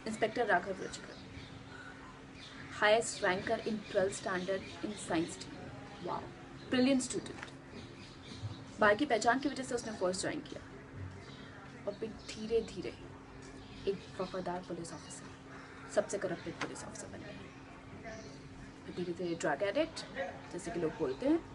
Inspector Raghav Ruchikar, highest ranker in 12th standard in science team. Wow, brilliant student. भाई की पहचान की वजह से उसने फोर्स ज्वाइन किया और फिर धीरे धीरे एक वफादार पुलिस ऑफिसर, सबसे करप्टेड पुलिस ऑफिसर बन गया। धीरे धीरे ड्रग एडिक्ट, जैसे कि लोग बोलते हैं,